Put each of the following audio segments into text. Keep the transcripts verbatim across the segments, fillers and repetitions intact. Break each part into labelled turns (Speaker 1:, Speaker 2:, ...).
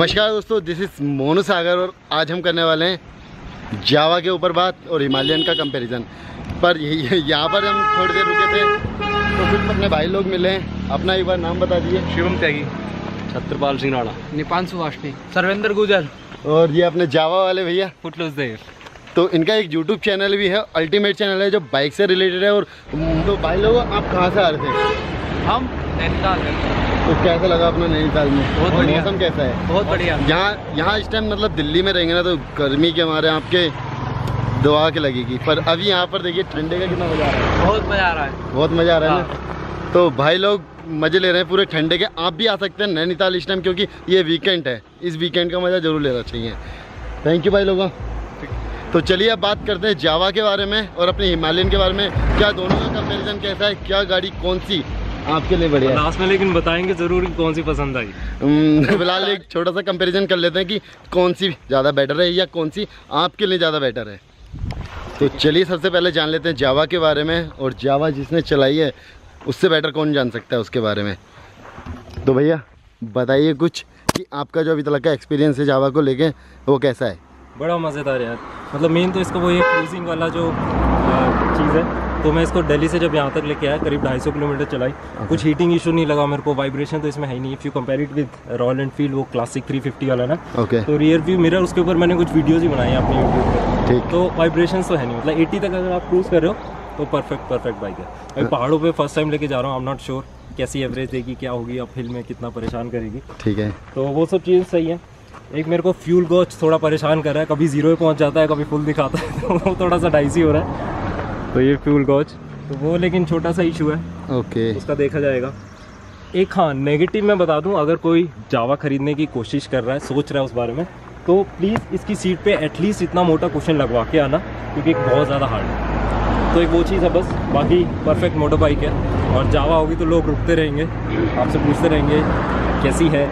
Speaker 1: नमस्कार दोस्तों, this is Monu सागर और आज हम करने वाले हैं जावा के ऊपर बात और हिमालयन का कंपैरिजन। पर यहाँ पर हम थोड़ी देर रुके थे तो कुछ अपने भाई लोग मिले हैं। अपना एक बार नाम बता दीजिए।
Speaker 2: शिवम त्यागी, छत्रपाल सिंह राणा,
Speaker 3: निपांशु वाष्णी, सर्वेंद्र गुजर
Speaker 1: और ये अपने जावा वाले भैया
Speaker 2: फुटलूस देव।
Speaker 1: तो इनका एक यूट्यूब चैनल भी है, अल्टीमेट चैनल है जो बाइक से रिलेटेड है। और तो भाई लोग आप कहाँ से आ रहे थे?
Speaker 3: हम नैनीताल।
Speaker 1: तो कैसा लगा अपना नैनीताल में?
Speaker 3: बहुत बढ़िया।
Speaker 1: मौसम कैसा है?
Speaker 3: बहुत बढ़िया।
Speaker 1: यहाँ यहाँ इस टाइम मतलब दिल्ली में रहेंगे ना तो गर्मी के हमारे आपके दुआ के लगेगी, पर अभी यहाँ पर देखिए ठंडे का कितना मजा आ रहा है।
Speaker 3: बहुत मजा आ रहा है।
Speaker 1: बहुत मजा आ रहा है ना। तो भाई लोग मजे ले रहे हैं पूरे ठंडे के। आप भी आ सकते हैं नैनीताल इस टाइम, क्योंकि ये वीकेंड है। इस वीकेंड का मजा जरूर लेना चाहिए। थैंक यू भाई लोगों। तो चलिए अब बात करते हैं जावा के बारे में और अपने हिमालयन के बारे में। क्या दोनों का कंपैरिजन कैसा है, क्या गाड़ी कौन सी आपके लिए बढ़िया है?
Speaker 2: लास्ट में लेकिन बताएंगे जरूर कि कौन सी पसंद आई।
Speaker 1: फिलहाल एक छोटा सा कंपैरिजन कर लेते हैं कि कौन सी ज़्यादा बेटर है या कौन सी आपके लिए ज़्यादा बेटर है। तो चलिए सबसे पहले जान लेते हैं जावा के बारे में, और जावा जिसने चलाई है उससे बेटर कौन जान सकता है उसके बारे में। तो भैया बताइए कुछ कि आपका जो अभी तक का एक्सपीरियंस है जावा को लेके वो कैसा है?
Speaker 2: बड़ा मज़ेदार यार। मतलब मेन तो इसका वो ये क्रूजिंग वाला जो चीज़ है, तो मैं इसको दिल्ली से जब यहाँ तक लेके आया करीब ढाई सौ किलोमीटर चलाई। okay. कुछ हीटिंग इशू नहीं लगा मेरे को, वाइब्रेशन तो इसमें है ही नहीं। If you compare it with Royal Enfield वो क्लासिक थ्री फिफ्टी वाला ना,
Speaker 1: okay.
Speaker 2: तो रियर व्यू मिरर उसके ऊपर मैंने कुछ वीडियोज़ ही बनाई हैं अपने यूट्यूब पर।
Speaker 1: ठीक।
Speaker 2: तो वाइब्रेशन तो है नहीं। मतलब एटी तक अगर आप क्रूज कर रहे हो तो परफेक्ट परफेक्ट बाइक है। अभी पहाड़ों पर फर्स्ट टाइम लेके जा रहा हूँ, आई एम नॉट श्योर कैसी एवरेज देगी, क्या होगी, अब हिल में कितना परेशान करेगी।
Speaker 1: ठीक है,
Speaker 2: तो वो सब चीज़ सही है। एक मेरे को फ्यूल गॉच थोड़ा परेशान कर रहा है, कभी जीरो पे पहुंच जाता है, कभी फुल दिखाता है, तो वो थोड़ा सा डाइसी हो रहा है। तो ये फ्यूल गॉच तो वो लेकिन छोटा सा इशू है।
Speaker 1: ओके,
Speaker 2: उसका देखा जाएगा। एक हाँ नेगेटिव मैं बता दूं, अगर कोई जावा खरीदने की कोशिश कर रहा है, सोच रहा है उस बारे में, तो प्लीज़ इसकी सीट पे एटलीस्ट इतना मोटा कुशन लगवा के आना, क्योंकि बहुत ज़्यादा हार्ड है। तो एक वो चीज़ है बस, बाकी परफेक्ट मोटर बाइक है। और जावा होगी तो लोग रुकते रहेंगे, आपसे पूछते रहेंगे कैसी है,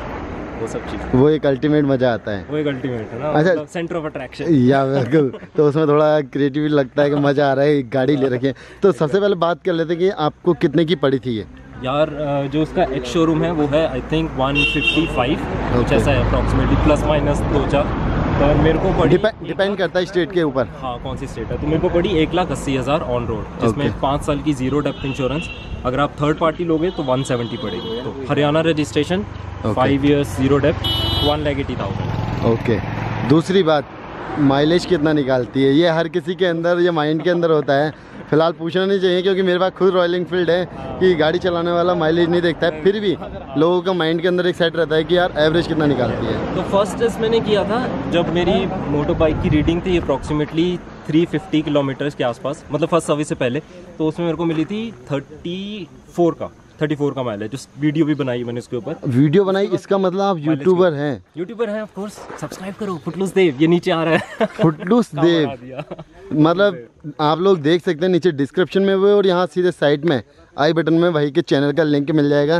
Speaker 2: वो सब चीज़।
Speaker 1: वो एक अल्टीमेट मजा आता है।
Speaker 2: वो एक अल्टीमेट है ना।
Speaker 1: अच्छा,
Speaker 2: मतलब सेंटर ऑफ अट्रैक्शन।
Speaker 1: या बिल्कुल। तो उसमें थोड़ा क्रिएटिव लगता है कि मजा आ रहा है, गाड़ी ले रखी है। तो सबसे पहले बात कर लेते हैं कि आपको कितने की पड़ी थी ये?
Speaker 2: यार जो उसका एक्स शोरूम है वो है I think one fifty five कुछ ऐसा है अप्रॉक्सीमेटली, प्लस माइनस दो चार। और मेरे को पड़ी,
Speaker 1: डिपेंड करता है स्टेट के ऊपर।
Speaker 2: हाँ कौन सी स्टेट है। तो मेरे को पड़ी एक लाख अस्सी हज़ार ऑन रोड, जिसमें
Speaker 1: okay.
Speaker 2: पाँच साल की जीरो डेप्थ इंश्योरेंस। अगर आप थर्ड पार्टी लोगे तो वन सेवेंटी पड़ेगी। तो Haryana registration, five years zero depth, one lakh eighty thousand.
Speaker 1: Okay, दूसरी बात, माइलेज कितना निकालती है? ये हर किसी के अंदर, ये माइंड के अंदर होता है। फिलहाल पूछना नहीं चाहिए क्योंकि मेरे पास खुद रॉयल एनफील्ड है कि गाड़ी चलाने वाला माइलेज नहीं देखता है, फिर भी लोगों का माइंड के अंदर एक सेट रहता है कि यार एवरेज कितना निकालती है।
Speaker 2: तो फर्स्ट टेस्ट मैंने किया था जब मेरी मोटर बाइक की रीडिंग थी अप्रॉक्सीमेटली थ्री फिफ्टी किलोमीटर्स के आसपास, मतलब फर्स्ट सर्विस से पहले। तो उसमें मेरे को मिली थी थर्टी फोर का थर्टी फोर का माइलेज। जो वीडियो भी बनाई मैंने उसके ऊपर।
Speaker 1: वीडियो बनाई, इसका मतलब आप यूट्यूबर हैं?
Speaker 2: यूट्यूबर हैं ऑफ कोर्स, सब्सक्राइब करो फुटलूस देव, ये नीचे आ रहा है।
Speaker 1: फुटलूस देव मतलब आप लोग देख सकते हैं नीचे डिस्क्रिप्शन में वो, और यहाँ सीधे साइड में आई बटन में भाई के चैनल का लिंक मिल जाएगा।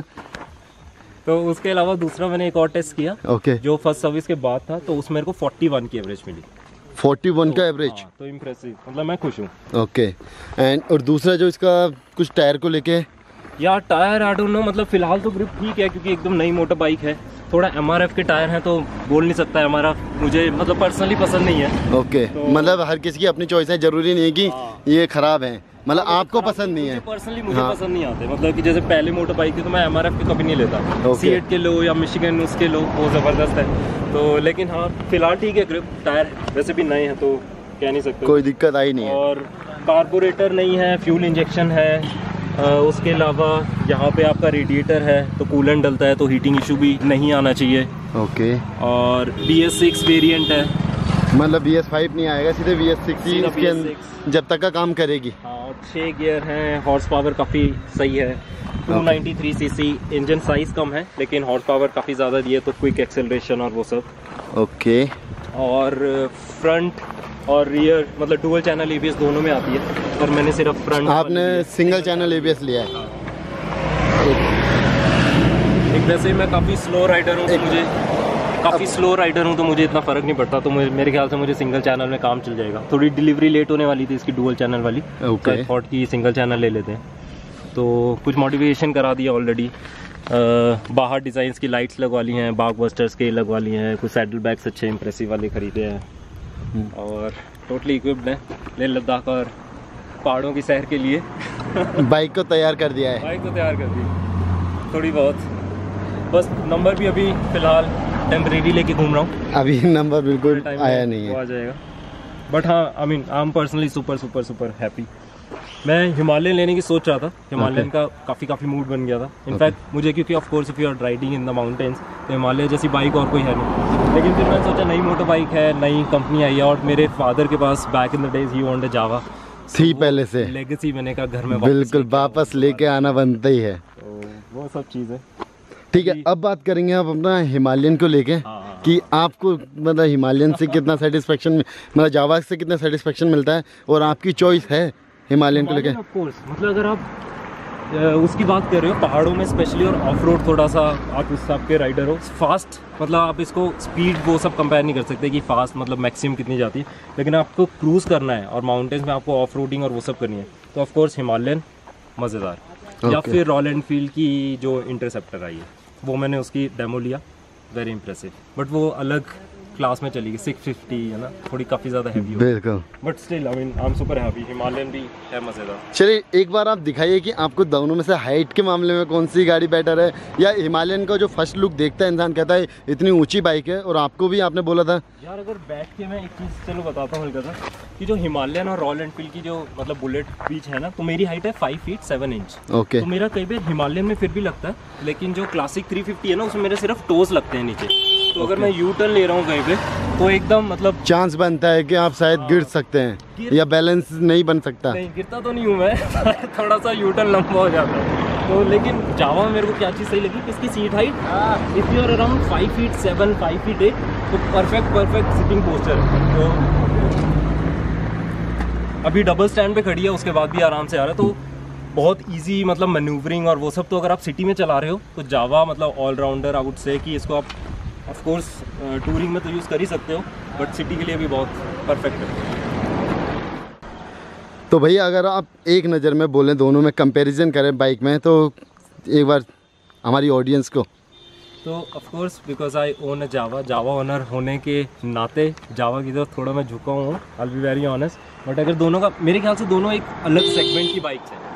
Speaker 2: तो उसके अलावा दूसरा मैंने एक और टेस्ट किया।
Speaker 1: ओके,
Speaker 2: जो फर्स्ट सर्विस के बाद था, तो उसमें मेरे को फोर्टी वन की एवरेज मिली।
Speaker 1: फोर्टी वन
Speaker 2: तो,
Speaker 1: का एवरेज?
Speaker 2: हाँ, तो इम्प्रेसिव, मतलब मैं खुश हूँ।
Speaker 1: ओके, एंड और दूसरा जो इसका कुछ टायर को लेके?
Speaker 2: यार टायर आई डोंट नो, मतलब फिलहाल तो ग्रिप ठीक है क्योंकि एकदम नई मोटर बाइक है। थोड़ा एमआरएफ के टायर हैं तो बोल नहीं सकता है हमारा, मुझे मतलब पर्सनली पसंद नहीं है।
Speaker 1: ओके, तो, मतलब हर किसी की अपनी चॉइस है, जरूरी नहीं है कि
Speaker 2: हाँ,
Speaker 1: ये खराब है, मतलब आपको पसंद नहीं है।
Speaker 2: पर्सनली मुझे हाँ, पसंद नहीं आते। मतलब कि जैसे पहले मोटर बाइक थी तो मैं एमआरएफ के कभी नहीं लेता। सीएट के लो या मिशिगन उसके लो, वो ज़बरदस्त है। तो लेकिन हाँ फिलहाल ठीक है, ग्रिप टायर वैसे भी नए हैं तो कह नहीं सकते,
Speaker 1: कोई दिक्कत आई नहीं है।
Speaker 2: और कार्बोरेटर नहीं है, फ्यूल इंजेक्शन है। आ, उसके अलावा यहाँ पे आपका रेडिएटर है, तो कूलेंट डलता है, तो हीटिंग इशू भी नहीं आना चाहिए।
Speaker 1: ओके, और
Speaker 2: बी एस सिक्स वेरिएंट है,
Speaker 1: मतलब बी एस फाइव नहीं आएगा, सीधे बी एस सिक्स ही इसके अंदर जब तक का काम करेगी।
Speaker 2: हाँ, और छः गियर हैं, हॉर्स पावर काफ़ी सही है, two ninety three cc. Engine size कम है लेकिन हॉर्स पावर काफ़ी ज़्यादा दिए, तो क्विक एक्सेलरेशन और वो सब।
Speaker 1: ओके,
Speaker 2: और फ्रंट और रियर मतलब डुअल चैनल एबीएस दोनों में आती है, पर मैंने सिर्फ फ्रंट।
Speaker 1: आपने सिंगल चैनल एबीएस लिया है?
Speaker 2: एक वैसे मैं काफ़ी स्लो राइडर हूँ, तो मुझे काफ़ी स्लो राइडर हूँ तो मुझे इतना फ़र्क नहीं पड़ता। तो मेरे ख्याल से मुझे सिंगल चैनल में काम चल जाएगा। थोड़ी डिलीवरी लेट होने वाली थी इसकी डुअल चैनल वाली, तो थॉट की सिंगल चैनल ले लेते हैं। तो कुछ मॉडिफिकेशन करा दिया ऑलरेडी, बाहर डिज़ाइंस की लाइट्स लगवा ली हैं, बाग बस्टर्स के लगवा लिए हैं, कुछ सैडल बैग्स अच्छे इंप्रेसिव वाले खरीदे हैं और टोटली इक्विप्ड है लेह लद्दाख और पहाड़ों की सैर के लिए।
Speaker 1: बाइक को तैयार कर दिया है।
Speaker 2: बाइक को तैयार कर दी थोड़ी बहुत, बस नंबर भी अभी फ़िलहाल टेम्परेरी लेके घूम रहा हूँ,
Speaker 1: अभी नंबर बिल्कुल आया नहीं
Speaker 2: वो आ
Speaker 1: है।
Speaker 2: जाएगा। बट हाँ, I mean I am personally super super super happy. मैं हिमालयन लेने की सोच रहा था, हिमालयन का काफ़ी काफ़ी मूड बन गया था। इनफैक्ट मुझे, क्योंकि of course if you are riding in the mountains, तो हिमालय जैसी बाइक और कोई है नहीं। लेकिन फिर मैंने सोचा नई मोटर बाइक है, नई कंपनी आई है और मेरे फादर के पास बैक इन द डेज ही वांटेड जावा
Speaker 1: थी पहले से
Speaker 2: लेगेसी, मैंने कहा घर में वापस
Speaker 1: बिल्कुल
Speaker 2: लेके
Speaker 1: वापस लेके आना बनता ही है।
Speaker 2: तो वो सब चीज़ें।
Speaker 1: ठीक है, अब बात करेंगे आप अपना हिमालयन को लेके
Speaker 2: हाँ।
Speaker 1: कि आपको मतलब हिमालयन से कितना सेटिस्फेक्शन, मतलब जावा से कितना सेटिस्फेक्शन मिलता है और आपकी चॉइस है हिमालयन को लेके।
Speaker 2: ऑफ कोर्स, मतलब अगर आप अ, उसकी बात कर रहे हो पहाड़ों में स्पेशली और ऑफ रोड, थोड़ा सा आप उस हिसाब के राइडर हो, फास्ट मतलब आप इसको स्पीड वो सब कंपेयर नहीं कर सकते कि फास्ट मतलब मैक्सिमम कितनी जाती है, लेकिन आपको क्रूज़ करना है और माउंटेन्स में आपको ऑफ रोडिंग और वो सब करनी है तो ऑफ कोर्स हिमालयन मज़ेदार। या
Speaker 1: Okay.
Speaker 2: फिर रॉयल एनफील्ड की जो इंटरसेप्टर आई है वो मैंने उसकी डेमो लिया, वेरी इंप्रेसिव, बट वो अलग क्लास में चली गई, सिक्स फिफ्टी है ना, थोड़ी काफ़ी ज़्यादा हैवी हो,
Speaker 1: बिल्कुल।
Speaker 2: But still I mean I am super happy. Himalayan भी है मज़ेदार।
Speaker 1: चलिए एक बार आप दिखाइए कि आपको दोनों में से हाइट के मामले में कौन सी गाड़ी बेटर है, या हिमालयन का जो फर्स्ट लुक देखता है इंसान कहता है इतनी ऊंची बाइक है, और आपको भी आपने बोला था
Speaker 2: यार अगर बैठ के मैं एक चीज़ चलो बताता हूँ हल्का सा, कि जो हिमालयन और रॉयल एनफील्ड की जो मतलब बुलेट बीच है ना, तो मेरी हाइट है five feet seven inch.
Speaker 1: Okay
Speaker 2: तो मेरा कई बार हिमालयन में फिर भी लगता है, लेकिन जो क्लासिक थ्री फिफ्टी है ना उसमें मेरे सिर्फ टोज लगते हैं नीचे। तो अगर मैं यू टर्न ले रहा हूँ कहीं पे तो एकदम मतलब
Speaker 1: चांस बनता है कि आप शायद गिर सकते हैं
Speaker 2: गिर-
Speaker 1: या बैलेंस नहीं बन सकता।
Speaker 2: नहीं गिरता तो नहीं हूँ मैं थोड़ा सा यू टर्न लंबा हो जाता है। तो लेकिन जावा में मेरे को क्या चीज़ सही लगी कि इसकी seat height if you are around five feet seven five feet eight तो परफेक्ट परफेक्ट सिटिंग पोस्चर है। तो अभी डबल स्टैंड पे खड़ी है, उसके बाद भी आराम से आ रहा है, तो बहुत इजी मतलब मैन्यूवरिंग और वो सब। तो अगर आप सिटी में चला रहे हो तो जावा मतलब ऑलराउंडर आई वुड से कि इसको आप ऑफ कोर्स टूरिंग में तो यूज़ कर ही सकते हो, बट सिटी के लिए भी बहुत परफेक्ट है।
Speaker 1: तो भैया अगर आप एक नज़र में बोलें, दोनों में कंपैरिजन करें बाइक में, तो एक बार हमारी ऑडियंस को।
Speaker 2: तो of course because I own a Jawa Jawa owner होने के नाते जावा की तरफ थोड़ा मैं झुका हूँ, I be very honest. But अगर दोनों का, मेरे ख्याल से दोनों एक अलग सेगमेंट की बाइक्स हैं।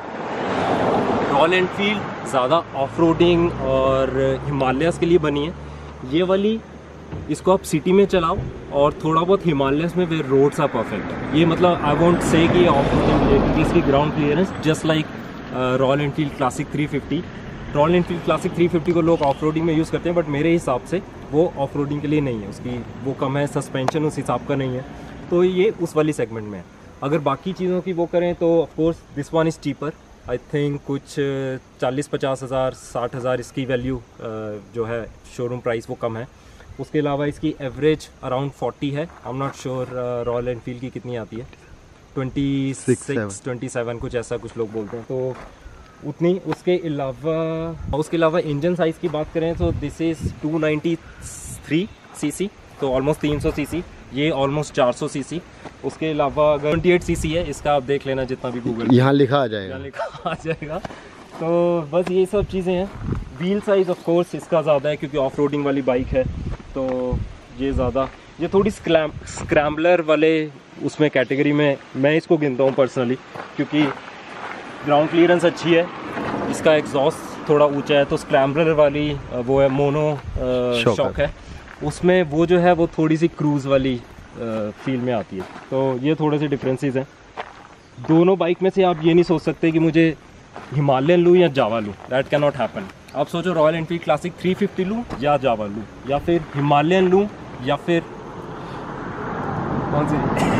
Speaker 2: रॉयल एनफील्ड ज़्यादा ऑफ रोडिंग और हिमालयस के लिए बनी है, ये वाली इसको आप सिटी में चलाओ और थोड़ा बहुत हिमालयस में वे रोड्स आर परफेक्ट। ये मतलब आई वोंट से कि ऑफ रोडिंग क्योंकि इसकी ground clearance just like Royal Enfield classic three fifty. Royal Enfield classic three fifty को लोग ऑफ रोडिंग में यूज़ करते हैं, बट मेरे हिसाब से वो ऑफ रोडिंग के लिए नहीं है, उसकी वो कम है, सस्पेंशन उस हिसाब का नहीं है, तो ये उस वाली सेगमेंट में है। अगर बाकी चीज़ों की वो करें तो of course this one is cheaper, I think कुछ चालीस पचास हज़ार साठ हज़ार इसकी वैल्यू जो है शोरूम प्राइस वो कम है। उसके अलावा इसकी एवरेज अराउंड फोर्टी है, I am not sure Royal Enfield की कितनी आती है, ट्वेंटी सिक्स ट्वेंटी सेवन कुछ ऐसा कुछ लोग बोलते हैं, तो उतनी। उसके अलावा उसके अलावा इंजन साइज़ की बात करें तो this is two ninety three C C, तो ऑलमोस्ट तीन सौ सी सी, ये ऑलमोस्ट चार सौ सी सी। उसके अलावा अगर ट्वेंटी एट सी सी है, इसका आप देख लेना जितना भी गूगल
Speaker 1: यहाँ लिखा आ जाएगा,
Speaker 2: यहाँ लिखा आ जाएगा। तो बस ये सब चीज़ें हैं। व्हील साइज़ ऑफ कोर्स इसका ज़्यादा है क्योंकि ऑफ रोडिंग वाली बाइक है, तो ये ज़्यादा, ये थोड़ी स्क्रैम स्क्रैम्बलर वाले उसमें कैटेगरी में मैं इसको गिनता हूँ पर्सनली, क्योंकि ग्राउंड क्लियरेंस अच्छी है, इसका एग्जॉस्ट थोड़ा ऊंचा है, तो स्क्रैम्बलर वाली वो है मोनो शॉक है, उसमें वो जो है वो थोड़ी सी क्रूज़ वाली फील में आती है। तो ये थोड़े से डिफरेंसेस हैं दोनों बाइक में से। आप ये नहीं सोच सकते कि मुझे हिमालयन लूँ या जावा लूँ, दैट कैन नॉट हैपन। आप सोचो Royal Enfield classic three fifty लूँ या जावा लूँ, या फिर हिमालयन लूँ या फिर कौन सी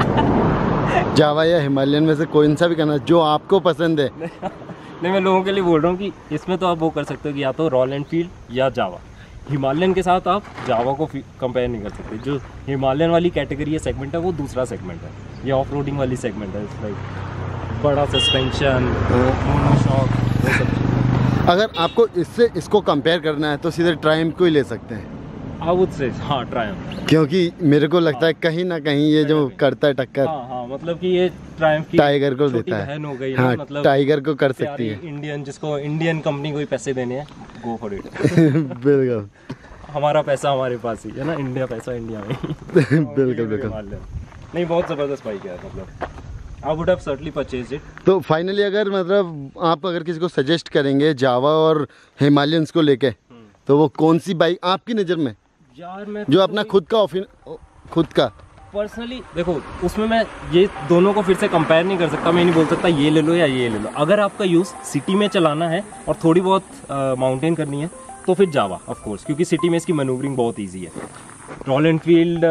Speaker 1: जावा या हिमालयन में से कोई सा भी करना जो आपको पसंद है।
Speaker 2: नहीं, मैं लोगों के लिए बोल रहा हूँ कि इसमें तो आप वो कर सकते हो कि या तो रॉयल एनफील्ड या जावा। हिमालयन के साथ आप जावा को कंपेयर नहीं कर सकते। जो हिमालयन वाली कैटेगरी है, सेगमेंट है, वो दूसरा सेगमेंट है, ये ऑफ रोडिंग वाली सेगमेंट है। लाइक बड़ा सस्पेंशन, मोनोशॉक, वो सब।
Speaker 1: अगर आपको इससे इसको कंपेयर करना है तो सीधे ट्रायम्फ को ही ले सकते हैं।
Speaker 2: आई वुड से हाँ ट्रायम्फ।
Speaker 1: क्योंकि मेरे को लगता है कहीं ना कहीं ये जो करता है टक्कर
Speaker 2: हाँ हाँ मतलब कि ये ट्रायम्फ की
Speaker 1: टाइगर को
Speaker 2: छोटी
Speaker 1: देता है।
Speaker 2: बहन हो गई ना,
Speaker 1: हाँ
Speaker 2: मतलब
Speaker 1: टाइगर को कर सकती है।
Speaker 2: इंडियन जिसको इंडियन कंपनी को ही पैसे देने हैं, गो फॉर इट।
Speaker 1: बिल्कुल
Speaker 2: हमारा पैसा हमारे पास ही है ना, इंडिया पैसा इंडिया में ही।
Speaker 1: बिल्कुल बिल्कुल।
Speaker 2: हिमालयन नहीं, बहुत जबरदस्त बाइक है, मतलब I would have certainly purchased it.
Speaker 1: तो फाइनली अगर मतलब आप अगर किसी को सजेस्ट करेंगे जावा और हिमालयंस को लेके, तो वो कौन सी बाइक आपकी नज़र में
Speaker 2: यार मैं
Speaker 1: जो अपना खुद का ऑफिन खुद का
Speaker 2: पर्सनली देखो, उसमें मैं ये दोनों को फिर से कंपेयर नहीं कर सकता। मैं नहीं बोल सकता ये ले लो या ये ले लो। अगर आपका यूज़ सिटी में चलाना है और थोड़ी बहुत माउंटेन करनी है तो फिर जावा ऑफ कोर्स, क्योंकि सिटी में इसकी मैनूवरिंग बहुत इजी है। रॉयल एनफील्ड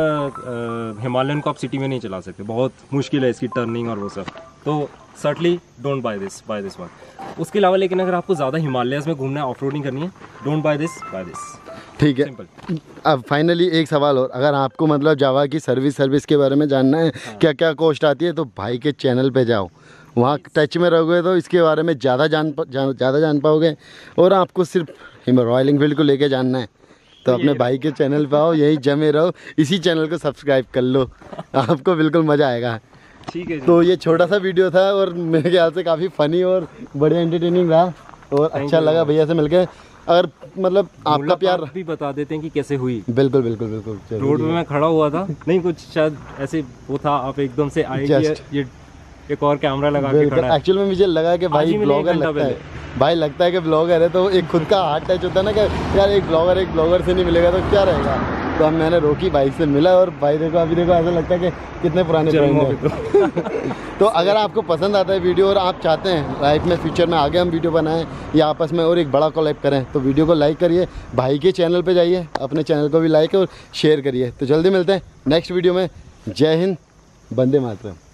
Speaker 2: हिमालयन को आप सिटी में नहीं चला सकते, बहुत मुश्किल है इसकी टर्निंग और वो सब। तो certainly don't buy this buy this one. उसके अलावा लेकिन अगर आपको ज़्यादा हिमालयस में घूमना है, ऑफ रोडिंग करनी है, don't buy this buy this.
Speaker 1: ठीक है।
Speaker 2: सिंपल।
Speaker 1: अब फाइनली एक सवाल और, अगर आपको मतलब जावा की सर्विस सर्विस के बारे में जानना है, हाँ। क्या क्या कॉस्ट आती है, तो भाई के चैनल पे जाओ, वहाँ टच में रहोगे तो इसके बारे में ज़्यादा जान ज़्यादा जान पाओगे। और आपको सिर्फ रॉयल एनफील्ड को लेके जानना है तो अपने भाई के चैनल पे आओ, यही जमे रहो, इसी चैनल को सब्सक्राइब कर लो, आपको बिल्कुल मज़ा आएगा।
Speaker 2: ठीक है।
Speaker 1: तो ये छोटा सा वीडियो था और मेरे ख्याल से काफ़ी फ़नी और बढ़िया एंटरटेनिंग रहा और अच्छा लगा भैया से मिलकर। अगर मतलब आपका प्यार
Speaker 2: भी बता देते हैं कि कैसे हुई।
Speaker 1: बिल्कुल बिल्कुल बिल्कुल।
Speaker 2: रोड में मैं खड़ा हुआ था, नहीं कुछ शायद ऐसे वो था, आप एकदम से आए कि ये एक और कैमरा लगा के खड़ा है।
Speaker 1: एक्चुअल में मुझे लगा कि भाई ब्लॉगर लगता है, भाई लगता है कि ब्लॉगर है, तो एक खुद का हार्ट टच होता है ना कि यार एक ब्लॉगर एक ब्लॉगर से नहीं मिलेगा तो क्या रहेगा। तो अब मैंने रोकी, बाइक से मिला और भाई देखो अभी देखो ऐसा लगता है कि कितने पुराने फ्रेंड हैं। तो अगर आपको पसंद आता है वीडियो और आप चाहते हैं लाइफ में फ्यूचर में आगे हम वीडियो बनाएं या आपस में और एक बड़ा कोलैब करें, तो वीडियो को लाइक करिए, भाई के चैनल पे जाइए, अपने चैनल को भी लाइक और शेयर करिए। तो जल्दी मिलते हैं नेक्स्ट वीडियो में। जय हिंद, वंदे मातरम।